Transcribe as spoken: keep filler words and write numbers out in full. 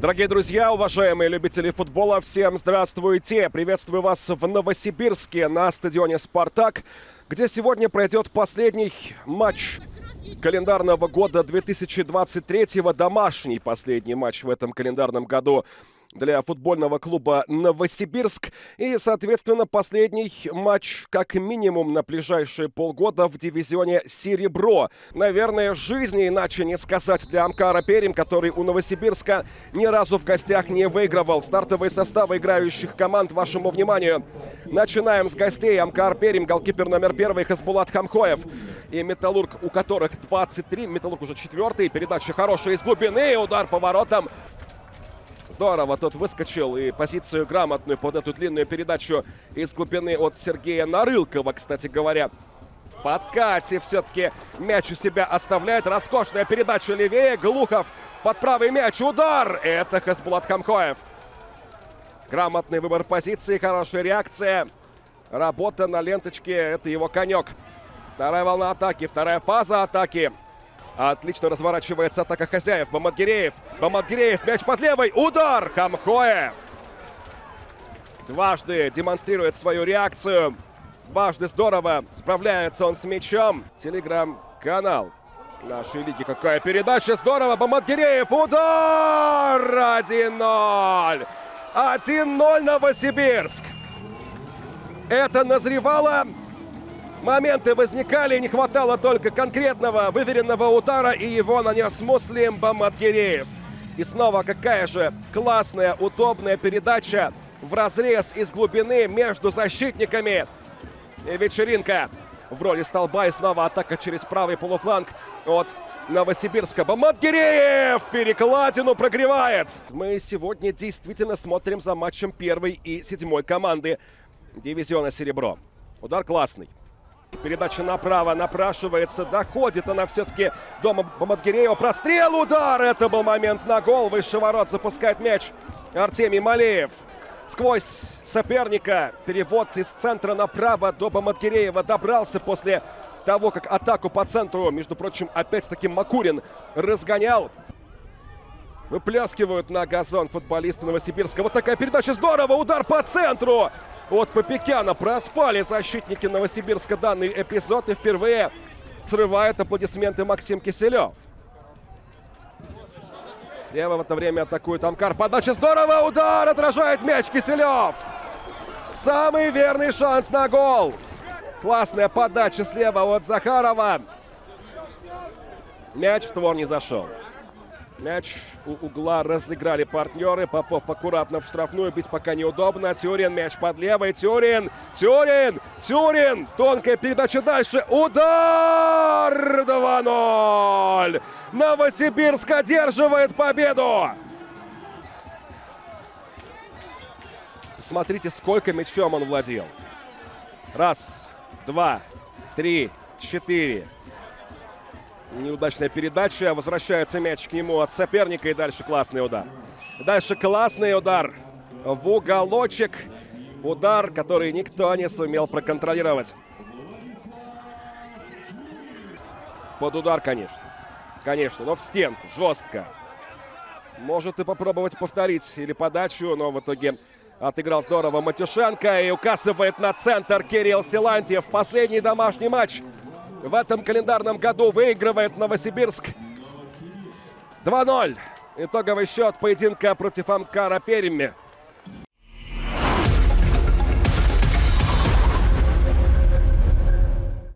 Дорогие друзья, уважаемые любители футбола, всем здравствуйте! Приветствую вас в Новосибирске на стадионе «Спартак», где сегодня пройдет последний матч календарного года две тысячи двадцать третьего, домашний последний матч в этом календарном году для футбольного клуба «Новосибирск». И, соответственно, последний матч, как минимум, на ближайшие полгода в дивизионе «Серебро». Наверное, жизни, иначе не сказать, для Амкара Пермь, который у Новосибирска ни разу в гостях не выигрывал. Стартовые составы играющих команд вашему вниманию. Начинаем с гостей. Амкар Пермь, голкипер номер первый Хасбулат Хамхоев. И Металлург, у которых двадцать три. Металлург уже четвертый. Передача хорошая из глубины. Удар по воротам. Здорово, тот выскочил, и позицию грамотную под эту длинную передачу из глубины от Сергея Нарылкова, кстати говоря. В подкате все-таки мяч у себя оставляет. Роскошная передача левее. Глухов под правый мяч. Удар! Это Хасбулат Хамхоев. Грамотный выбор позиции, хорошая реакция. Работа на ленточке, это его конек. Вторая волна атаки, вторая фаза атаки. Отлично разворачивается атака хозяев. Баматгиреев. Баматгиреев. Мяч под левой. Удар. Хамхоев. Дважды демонстрирует свою реакцию. Дважды здорово справляется он с мячом. Телеграм-канал нашей лиги. Какая передача. Здорово. Баматгиреев. Удар. один ноль. один ноль Новосибирск. Это назревало. Моменты возникали, не хватало только конкретного выверенного удара, и его нанес Муслим Баматгиреев. И снова какая же классная, удобная передача в разрез из глубины между защитниками. И вечеринка в роли столба, и снова атака через правый полуфланг от Новосибирска. Баматгиреев перекладину прогревает. Мы сегодня действительно смотрим за матчем первой и седьмой команды дивизиона «Серебро». Удар классный. Передача направо напрашивается. Доходит она все-таки до Баматгиреева. Прострел, удар. Это был момент на гол. Выше ворот запускает мяч Артемий Малеев. Сквозь соперника. Перевод из центра направо до Баматгиреева. Добрался после того, как атаку по центру, между прочим, опять-таки Макурин разгонял. Выпляскивают на газон футболисты Новосибирска. Вот такая передача. Здорово. Удар по центру. От Попекяна проспали защитники Новосибирска данный эпизод. И впервые срывает аплодисменты Максим Киселев. Слева в это время атакует Амкар. Подача. Здорово. Удар. Отражает мяч Киселев. Самый верный шанс на гол. Классная подача слева от Захарова. Мяч в створ не зашел. Мяч у угла разыграли партнеры. Попов аккуратно в штрафную. Бить пока неудобно. Тюрин. Мяч под левой. Тюрин. Тюрин. Тюрин. Тонкая передача дальше. Удар! два ноль. Новосибирск одерживает победу. Смотрите, сколько мячом он владел. Раз, два, три, четыре. Неудачная передача. Возвращается мяч к нему от соперника. И дальше классный удар. Дальше классный удар в уголочек. Удар, который никто не сумел проконтролировать. Под удар, конечно. Конечно, но в стенку. Жестко. Может и попробовать повторить или подачу, но в итоге отыграл здорово Матюшенко. И указывает на центр Кирилл Силантьев. Последний домашний матч в этом календарном году выигрывает Новосибирск. два ноль. Итоговый счет поединка против Амкара Пермь.